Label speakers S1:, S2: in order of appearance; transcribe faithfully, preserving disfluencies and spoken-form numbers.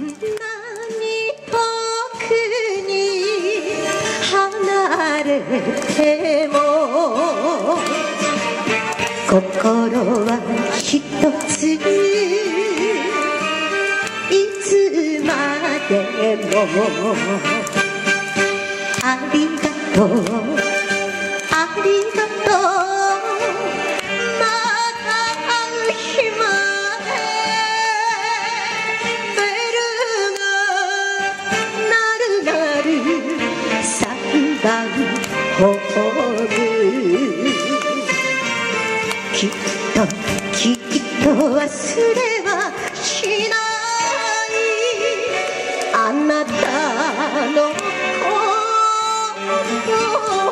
S1: に遠くに離れても心は一ついつまでもありがとうありがとうまた会う日までベルが鳴る鳴る三番ホームきっときっと忘れはしないあなたの声